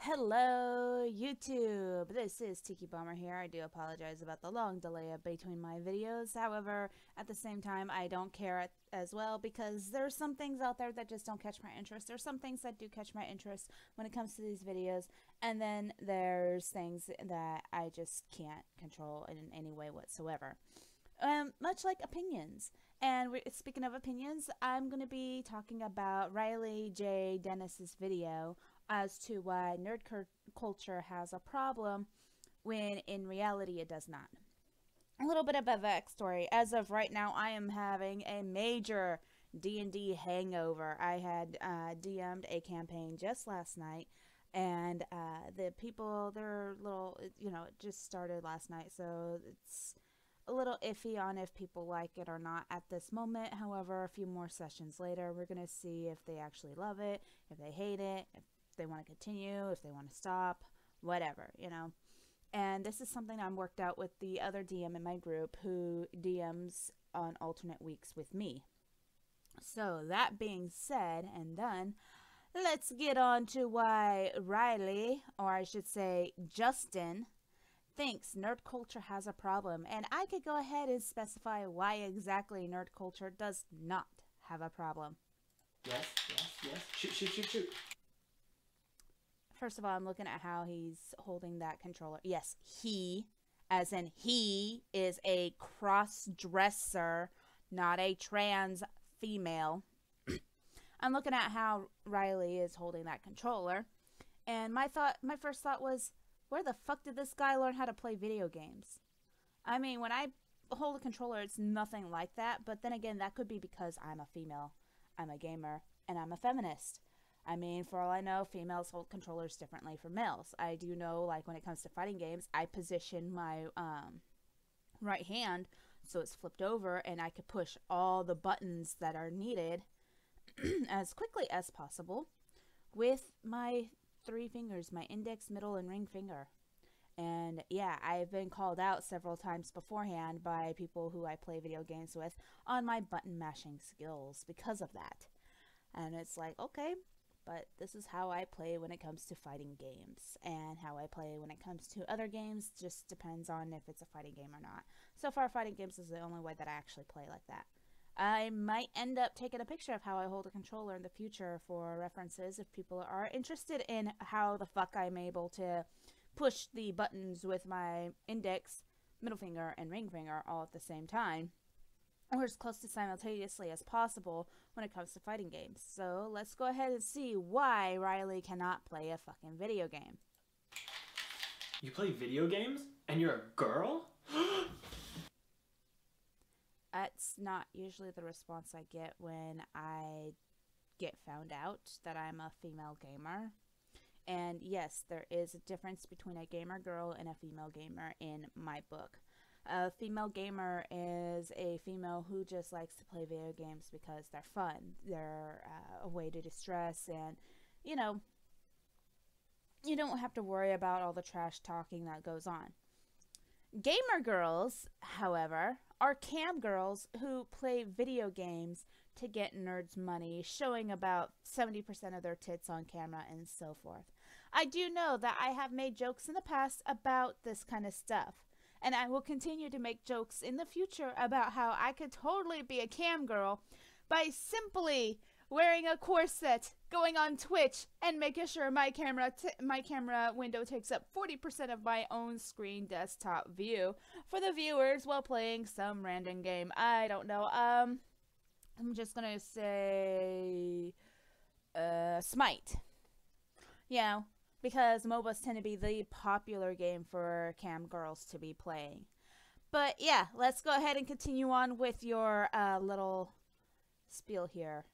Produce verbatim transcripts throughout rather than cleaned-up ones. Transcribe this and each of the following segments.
Hello, YouTube! This is Tiki Bomber here. I do apologize about the long delay between my videos. However, at the same time, I don't care as well because there's some things out there that just don't catch my interest. There's some things that do catch my interest when it comes to these videos, and then there's things that I just can't control in any way whatsoever. Um, much like opinions. And we're, speaking of opinions, I'm going to be talking about Riley J. Dennis's video as to why nerd culture has a problem when in reality it does not. A little bit of a backstory. As of right now, I am having a major D and D hangover. I had uh, D M'd a campaign just last night, and uh, the people, they're little, you know, it just started last night, so it's a little iffy on if people like it or not at this moment. However, a few more sessions later, we're going to see if they actually love it, if they hate it, if they want to continue, if they want to stop, whatever, you know. And this is something I'm worked out with the other D M in my group who D Ms on alternate weeks with me. So that being said and done, let's get on to why Riley, or I should say Justin, thinks nerd culture has a problem. And I could go ahead and specify why exactly nerd culture does not have a problem. Yes, yes, yes. Shoot, shoot, shoot, shoot. First of all, I'm looking at how he's holding that controller. Yes, he, as in he, is a cross-dresser, not a trans female. I'm looking at how Riley is holding that controller. And my thought, my first thought was, where the fuck did this guy learn how to play video games? I mean, when I hold a controller, it's nothing like that. But then again, that could be because I'm a female, I'm a gamer, and I'm a feminist. I mean, for all I know, females hold controllers differently from males. I do know, like, when it comes to fighting games, I position my um, right hand so it's flipped over, and I could push all the buttons that are needed as quickly as possible with my three fingers, my index, middle, and ring finger. And yeah, I've been called out several times beforehand by people who I play video games with on my button mashing skills because of that. And it's like, okay, but this is how I play when it comes to fighting games, and how I play when it comes to other games just depends on if it's a fighting game or not. So far, fighting games is the only way that I actually play like that. I might end up taking a picture of how I hold a controller in the future for references if people are interested in how the fuck I'm able to push the buttons with my index, middle finger, and ring finger all at the same time, or as close to simultaneously as possible when it comes to fighting games. So let's go ahead and see why Riley cannot play a fucking video game. You play video games? And you're a girl? That's not usually the response I get when I get found out that I'm a female gamer. And yes, there is a difference between a gamer girl and a female gamer in my book. A female gamer is a female who just likes to play video games because they're fun. They're uh, a way to distress, and, you know, you don't have to worry about all the trash talking that goes on. Gamer girls, however, are cam girls who play video games to get nerds money, showing about seventy percent of their tits on camera and so forth. I do know that I have made jokes in the past about this kind of stuff, and I will continue to make jokes in the future about how I could totally be a cam girl by simply wearing a corset, going on Twitch, and making sure my camera t my camera window takes up forty percent of my own screen desktop view for the viewers while playing some random game. I don't know. Um, I'm just gonna say, uh, Smite. You know, because MOBAs tend to be the popular game for cam girls to be playing. But yeah, let's go ahead and continue on with your uh, little spiel here.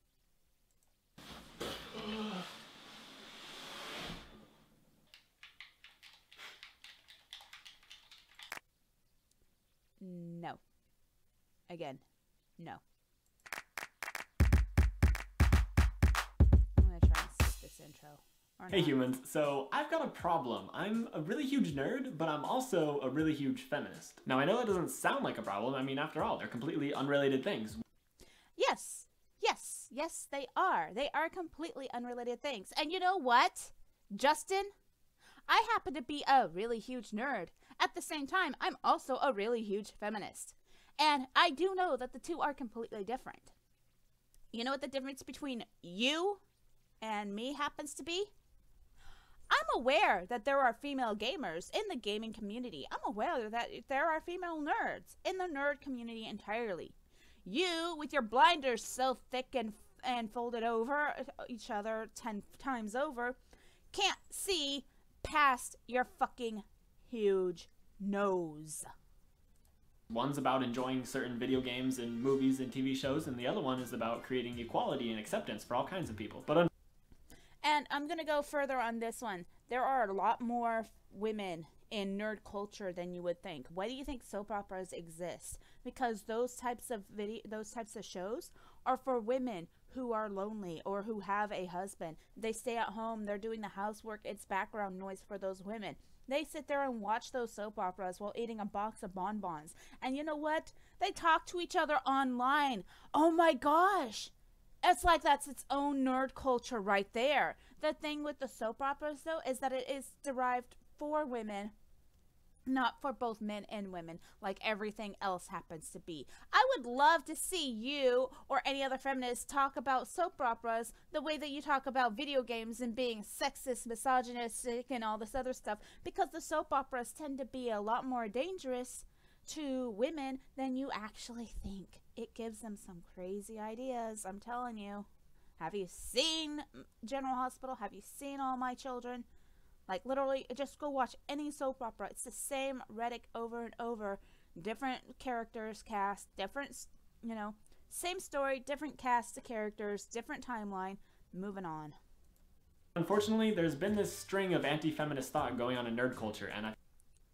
No. Again, no. I'm gonna try and skip this intro. Or Hey not. humans, so I've got a problem. I'm a really huge nerd, but I'm also a really huge feminist. Now I know that doesn't sound like a problem. I mean, after all, they're completely unrelated things. Yes, yes, yes, they are. They are completely unrelated things. And you know what? Justin, I happen to be a really huge nerd. At the same time, I'm also a really huge feminist. And I do know that the two are completely different. You know what the difference between you and me happens to be? I'm aware that there are female gamers in the gaming community. I'm aware that there are female nerds in the nerd community entirely. You, with your blinders so thick and, and folded over each other ten times over, can't see past your fucking huge nose. One's about enjoying certain video games and movies and T V shows, and the other one is about creating equality and acceptance for all kinds of people. But And I'm going to go further on this one. There are a lot more women in nerd culture than you would think. Why do you think soap operas exist? Because those types of video, those types of shows are for women who are lonely or who have a husband. They stay at home, they're doing the housework, it's background noise for those women. They sit there and watch those soap operas while eating a box of bonbons. And you know what? They talk to each other online. Oh my gosh! It's like that's its own nerd culture right there. The thing with the soap operas, though, is that it is derived for women, not for both men and women, like everything else happens to be. I would love to see you or any other feminists talk about soap operas the way that you talk about video games and being sexist, misogynistic, and all this other stuff, because the soap operas tend to be a lot more dangerous to women than you actually think. It gives them some crazy ideas, I'm telling you. Have you seen General Hospital? Have you seen All My Children? Like, literally, just go watch any soap opera. It's the same rhetoric over and over. Different characters cast, different, you know, same story, different cast of characters, different timeline. Moving on. Unfortunately, there's been this string of anti-feminist thought going on in nerd culture, and I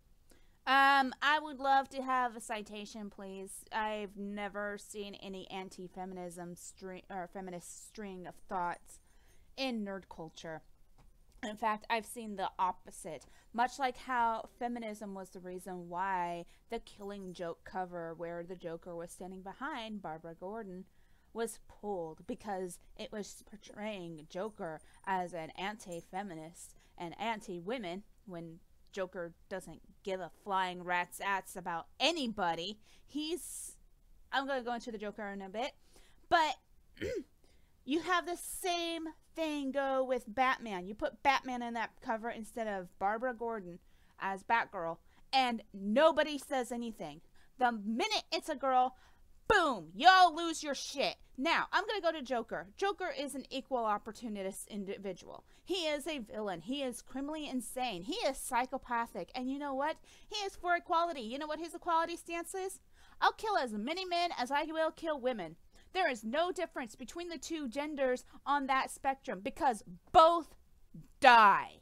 Um, I would love to have a citation, please. I've never seen any anti-feminism string or feminist string of thoughts in nerd culture. In fact, I've seen the opposite. Much like how feminism was the reason why the Killing Joke cover, where the Joker was standing behind Barbara Gordon, was pulled because it was portraying Joker as an anti-feminist and anti-women, when Joker doesn't give a flying rat's ass about anybody. He's... I'm going to go into the Joker in a bit. But you have the same thing go with Batman. You put Batman in that cover instead of Barbara Gordon as Batgirl, and nobody says anything. The minute it's a girl, boom, y'all lose your shit. Now, I'm going to go to Joker. Joker is an equal opportunist individual. He is a villain. He is criminally insane. He is psychopathic. And you know what? He is for equality. You know what his equality stance is? I'll kill as many men as I will kill women. There is no difference between the two genders on that spectrum because both die.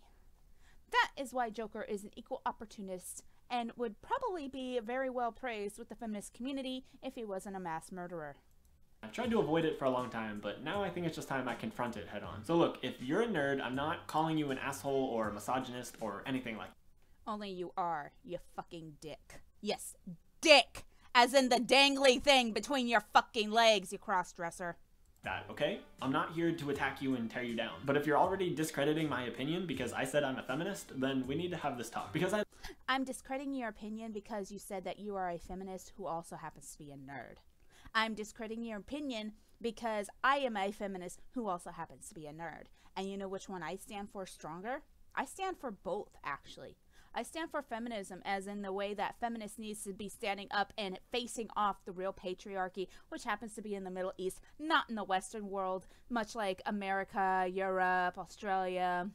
That is why Joker is an equal opportunist and would probably be very well praised with the feminist community if he wasn't a mass murderer. I've tried to avoid it for a long time, but now I think it's just time I confront it head on. So look, if you're a nerd, I'm not calling you an asshole or a misogynist or anything like that. Only you are, you fucking dick. Yes, dick! As in the dangly thing between your fucking legs, you cross-dresser. That, okay? I'm not here to attack you and tear you down. But if you're already discrediting my opinion because I said I'm a feminist, then we need to have this talk. Because I... I'm discrediting your opinion because you said that you are a feminist who also happens to be a nerd. I'm discrediting your opinion because I am a feminist who also happens to be a nerd. And you know which one I stand for stronger? I stand for both, actually. I stand for feminism as in the way that feminists needs to be standing up and facing off the real patriarchy, which happens to be in the Middle East, not in the Western world, much like America, Europe, Australia,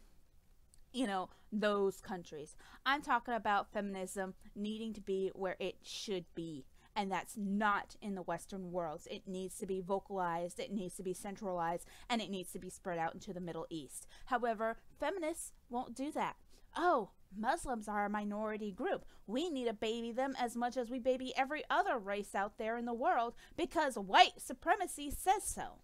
you know, those countries. I'm talking about feminism needing to be where it should be. And that's not in the Western worlds. It needs to be vocalized, it needs to be centralized, and it needs to be spread out into the Middle East. However, feminists won't do that. Oh, Muslims are a minority group. We need to baby them as much as we baby every other race out there in the world because white supremacy says so.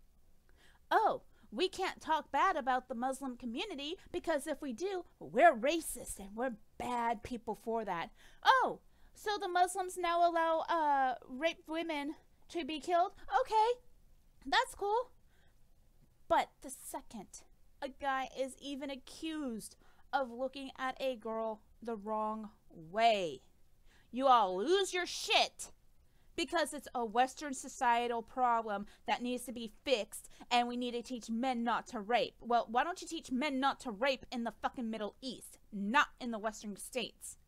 Oh, we can't talk bad about the Muslim community because if we do, we're racist and we're bad people for that. Oh, so the Muslims now allow uh, raped women to be killed? Okay, that's cool. But the second a guy is even accused of looking at a girl the wrong way. You all lose your shit because it's a Western societal problem that needs to be fixed, and we need to teach men not to rape. Well, why don't you teach men not to rape in the fucking Middle East, not in the Western states?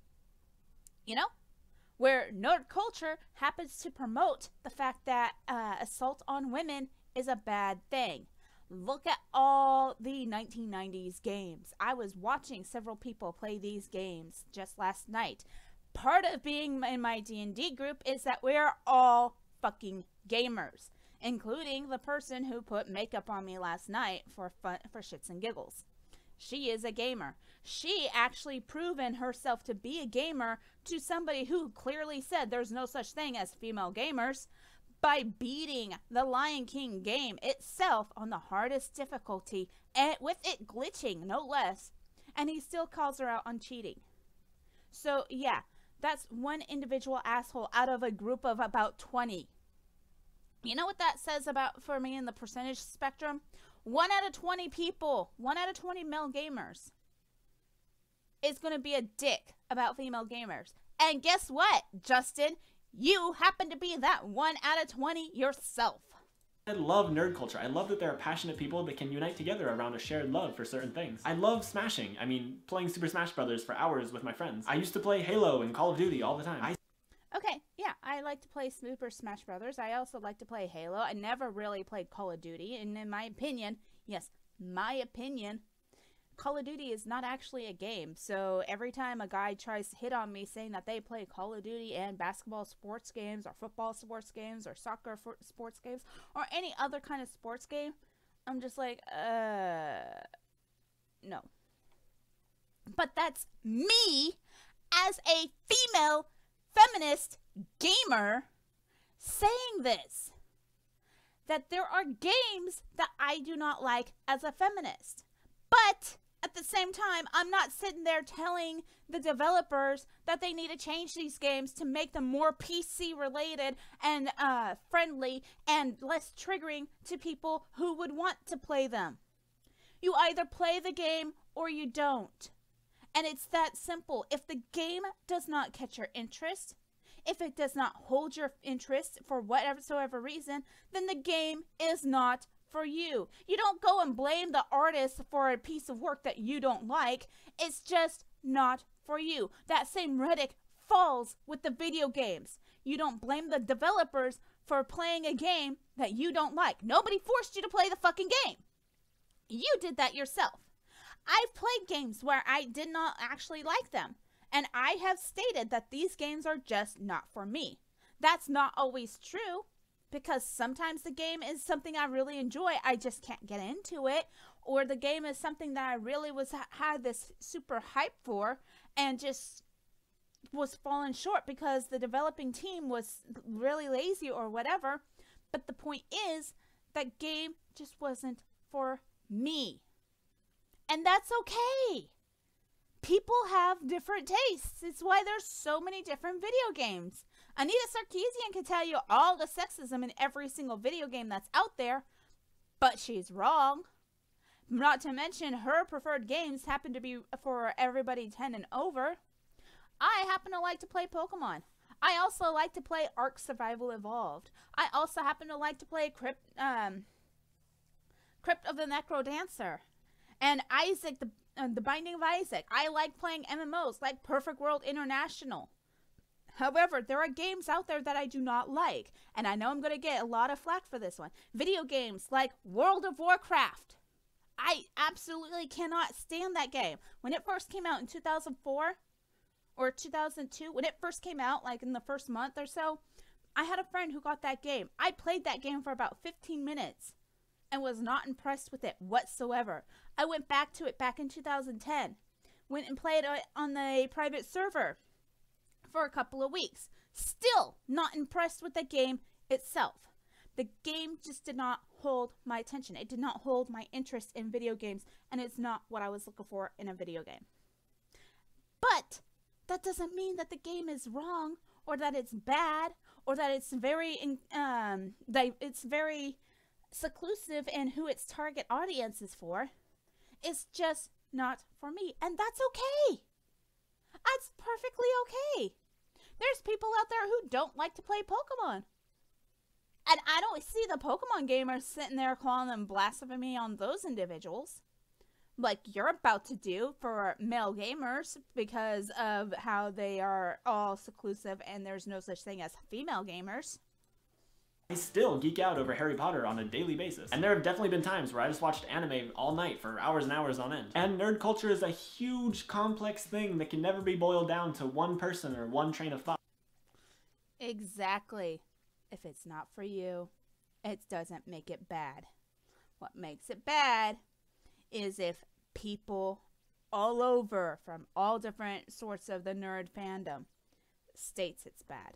You know? Where nerd culture happens to promote the fact that uh, assault on women is a bad thing. Look at all the nineteen nineties games. I was watching several people play these games just last night. Part of being in my D and D group is that we're all fucking gamers, including the person who put makeup on me last night for fun, for shits and giggles. She is a gamer. She actually proven herself to be a gamer to somebody who clearly said there's no such thing as female gamers by beating the Lion King game itself on the hardest difficulty, and with it glitching, no less. And he still calls her out on cheating. So, yeah, that's one individual asshole out of a group of about twenty. You know what that says about for me in the percentage spectrum? One out of twenty people, one out of twenty male gamers is going to be a dick about female gamers. And guess what, Justin? You happen to be that one out of twenty yourself. I love nerd culture. I love that there are passionate people that can unite together around a shared love for certain things. I love smashing. I mean, playing Super Smash Brothers for hours with my friends. I used to play Halo and Call of Duty all the time. I Okay, yeah, I like to play Super Smash Brothers. I also like to play Halo. I never really played Call of Duty, and in my opinion, yes, my opinion, Call of Duty is not actually a game. So every time a guy tries to hit on me saying that they play Call of Duty and basketball sports games or football sports games or soccer sports games or any other kind of sports game, I'm just like, uh, no. But that's me as a female feminist gamer saying this. That there are games that I do not like as a feminist. But at the same time, I'm not sitting there telling the developers that they need to change these games to make them more P C related and uh, friendly and less triggering to people who would want to play them. You either play the game or you don't. And it's that simple. If the game does not catch your interest, if it does not hold your interest for whatsoever reason, then the game is not for you. You don't go and blame the artist for a piece of work that you don't like. It's just not for you. That same rhetoric falls with the video games. You don't blame the developers for playing a game that you don't like. Nobody forced you to play the fucking game. You did that yourself. I've played games where I did not actually like them, and I have stated that these games are just not for me. That's not always true, because sometimes the game is something I really enjoy, I just can't get into it, or the game is something that I really was had this super hype for, and just was falling short because the developing team was really lazy or whatever. But the point is, that game just wasn't for me. And that's okay. People have different tastes. It's why there's so many different video games. Anita Sarkeesian can tell you all the sexism in every single video game that's out there, but she's wrong. Not to mention her preferred games happen to be for everybody ten and over. I happen to like to play Pokemon. I also like to play Ark Survival Evolved. I also happen to like to play Crypt, um, Crypt of the Necrodancer. And Isaac, the, uh, the Binding of Isaac. I like playing M M Os like Perfect World International. However, there are games out there that I do not like. And I know I'm going to get a lot of flack for this one. Video games like World of Warcraft. I absolutely cannot stand that game. When it first came out in two thousand four or two thousand two, when it first came out, like in the first month or so, I had a friend who got that game. I played that game for about fifteen minutes and was not impressed with it whatsoever. I went back to it back in two thousand ten. Went and played it on the private server for a couple of weeks. Still not impressed with the game itself. The game just did not hold my attention. It did not hold my interest in video games, and it's not what I was looking for in a video game. But that doesn't mean that the game is wrong, or that it's bad, or that it's very um that it's very seclusive in who its target audience is for. It's just not for me. And that's okay. That's perfectly okay. There's people out there who don't like to play Pokemon. And I don't see the Pokemon gamers sitting there calling them blasphemy on those individuals, like you're about to do for male gamers, because of how they are all seclusive and there's no such thing as female gamers. I still geek out over Harry Potter on a daily basis. And there have definitely been times where I just watched anime all night for hours and hours on end. And nerd culture is a huge, complex thing that can never be boiled down to one person or one train of thought. Exactly. If it's not for you, it doesn't make it bad. What makes it bad is if people all over from all different sorts of the nerd fandom states it's bad.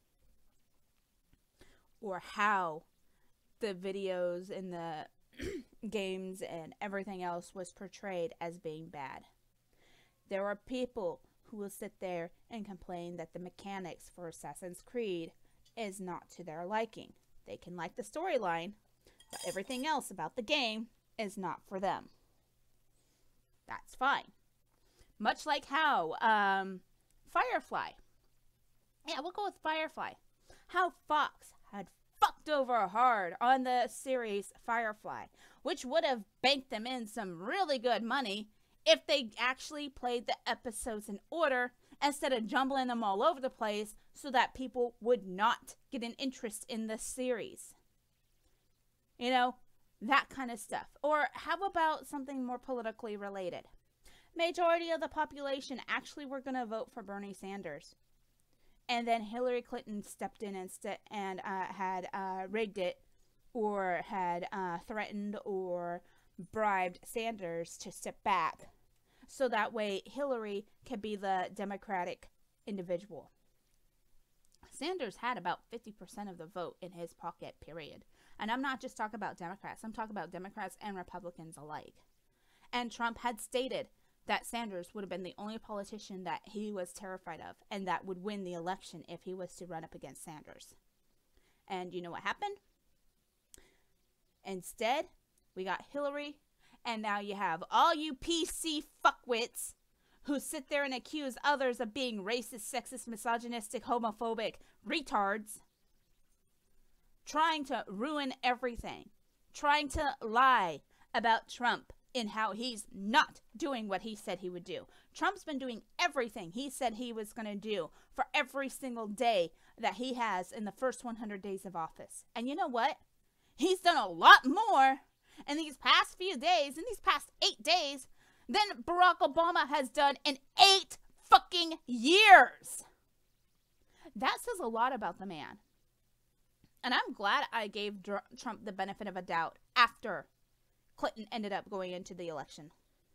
Or how the videos and the games and everything else was portrayed as being bad. There are people who will sit there and complain that the mechanics for Assassin's Creed is not to their liking. They can like the storyline, but everything else about the game is not for them. That's fine. Much like how um, Firefly. Yeah, we'll go with Firefly. How Fox had fucked over hard on the series Firefly, which would have banked them in some really good money if they actually played the episodes in order instead of jumbling them all over the place so that people would not get an interest in the series. You know, that kind of stuff. Or how about something more politically related? Majority of the population actually were going to vote for Bernie Sanders. And then Hillary Clinton stepped in and, st and uh, had uh, rigged it, or had uh, threatened or bribed Sanders to step back, so that way Hillary could be the Democratic individual. Sanders had about fifty percent of the vote in his pocket, period. And I'm not just talking about Democrats. I'm talking about Democrats and Republicans alike. And Trump had stated that Sanders would have been the only politician that he was terrified of and that would win the election if he was to run up against Sanders. And you know what happened? Instead, we got Hillary, and now you have all you P C fuckwits who sit there and accuse others of being racist, sexist, misogynistic, homophobic retards, trying to ruin everything, trying to lie about Trump in how he's not doing what he said he would do. Trump's been doing everything he said he was going to do for every single day that he has in the first one hundred days of office. And you know what? He's done a lot more in these past few days, in these past eight days, than Barack Obama has done in eight fucking years. That says a lot about the man. And I'm glad I gave Dr- Trump the benefit of a doubt after Clinton ended up going into the election.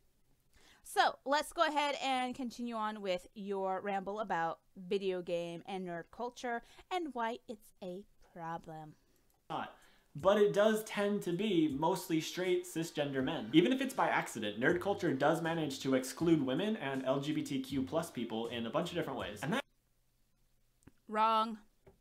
So let's go ahead and continue on with your ramble about video game and nerd culture and why it's a problem. But it does tend to be mostly straight cisgender men. Even if it's by accident, nerd culture does manage to exclude women and L G B T Q plus people in a bunch of different ways. And that Wrong.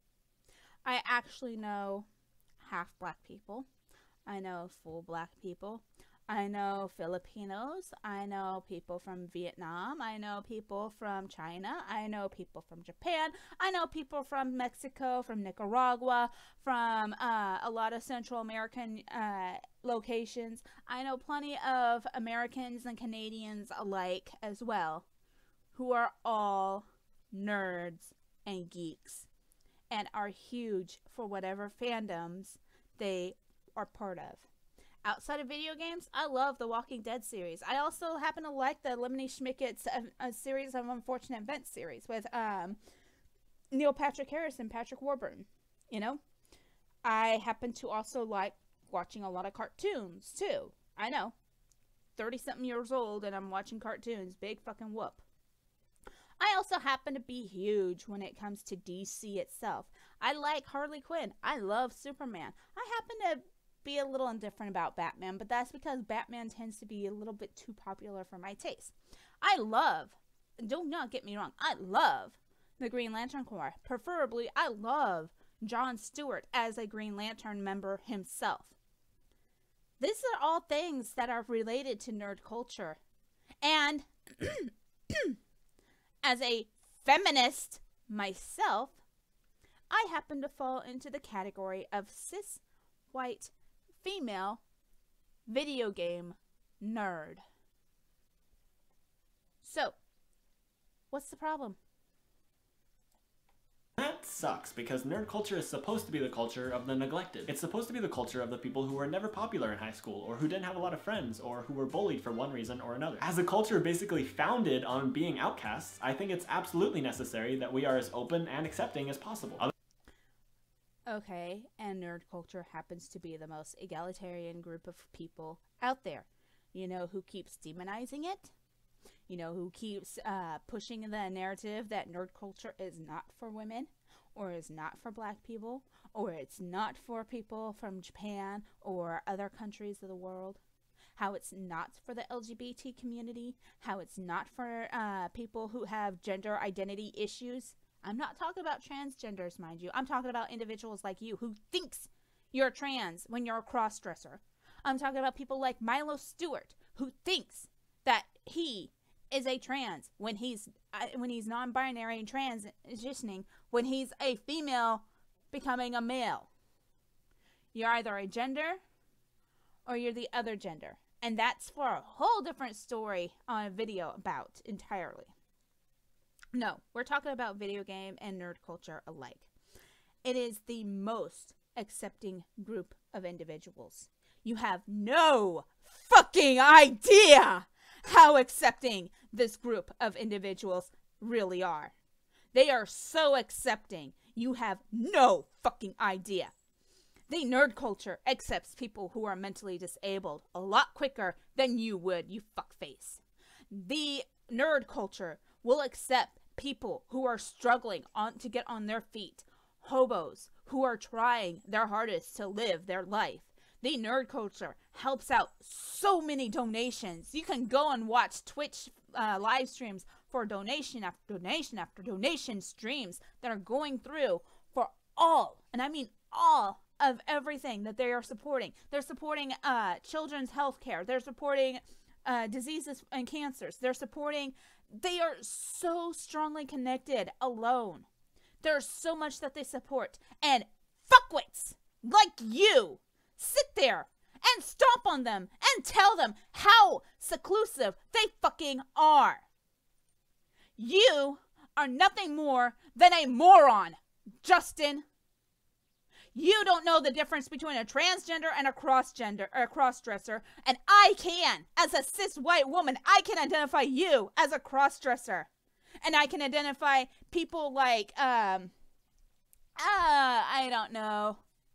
I actually know half black people. I know full black people. I know Filipinos. I know people from Vietnam. I know people from China. I know people from Japan. I know people from Mexico, from Nicaragua, from uh, a lot of Central American uh, locations. I know plenty of Americans and Canadians alike as well, who are all nerds and geeks and are huge for whatever fandoms they are part of. Outside of video games, I love the Walking Dead series. I also happen to like the Lemony Schmickett's uh, a series of Unfortunate Events series with um, Neil Patrick Harris and Patrick Warburton. You know, I happen to also like watching a lot of cartoons too. I know, thirty something years old and I'm watching cartoons. Big fucking whoop. I also happen to be huge when it comes to D C itself. I like Harley Quinn. I love Superman. I happen to be a little indifferent about Batman, but that's because Batman tends to be a little bit too popular for my taste. I love, do not get me wrong, I love the Green Lantern Corps. Preferably, I love John Stewart as a Green Lantern member himself. These are all things that are related to nerd culture. And as a feminist myself, I happen to fall into the category of cis, white, female, video game nerd. So, what's the problem? That sucks, because nerd culture is supposed to be the culture of the neglected. It's supposed to be the culture of the people who were never popular in high school, or who didn't have a lot of friends, or who were bullied for one reason or another. As a culture basically founded on being outcasts, I think it's absolutely necessary that we are as open and accepting as possible. Other Okay, and nerd culture happens to be the most egalitarian group of people out there. You know who keeps demonizing it? You know who keeps uh, pushing the narrative that nerd culture is not for women, or is not for black people, or it's not for people from Japan or other countries of the world? How it's not for the L G B T community? How it's not for uh, people who have gender identity issues? I'm not talking about transgenders, mind you. I'm talking about individuals like you who thinks you're trans when you're a cross-dresser. I'm talking about people like Milo Stewart, who thinks that he is a trans when he's uh, when he's non-binary and transitioning, when he's a female becoming a male. You're either a gender or you're the other gender. And that's for a whole different story on a video about entirely. No, we're talking about video game and nerd culture alike. It is the most accepting group of individuals. You have no fucking idea how accepting this group of individuals really are. They are so accepting. You have no fucking idea. The nerd culture accepts people who are mentally disabled a lot quicker than you would, you fuckface. The nerd culture will accept people who are struggling on to get on their feet, hobos who are trying their hardest to live their life. The nerd culture helps out so many donations. You can go and watch Twitch uh, live streams for donation after donation after donation streams that are going through for all, and I mean all, of everything that they are supporting. They're supporting uh, children's health care. They're supporting uh, diseases and cancers. They're supporting, they are so strongly connected alone. There's so much that they support. And fuckwits like you sit there and stomp on them and tell them how seclusive they fucking are. You are nothing more than a moron, Justin. You don't know the difference between a transgender and a cross-gender or a cross-dresser, and I can. As a cis white woman, I can identify you as a cross-dresser. And I can identify people like, um, uh, I don't know,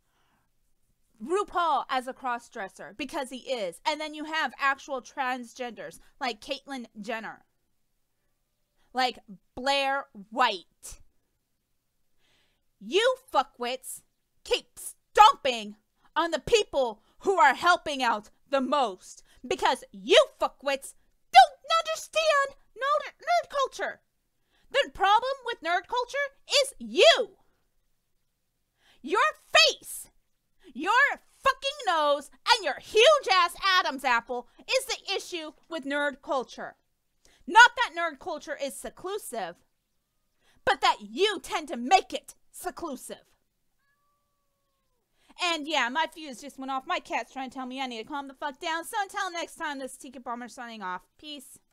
RuPaul as a cross-dresser, because he is. And then you have actual transgenders, like Caitlyn Jenner. Like Blair White. You fuckwits keep stomping on the people who are helping out the most, because you fuckwits don't understand nerd, nerd culture. The problem with nerd culture is you. Your face, your fucking nose, and your huge ass Adam's apple is the issue with nerd culture. Not that nerd culture is seclusive, but that you tend to make it seclusive. And yeah, my fuse just went off. My cat's trying to tell me I need to calm the fuck down. So until next time, this is Tiki Bomber signing off. Peace.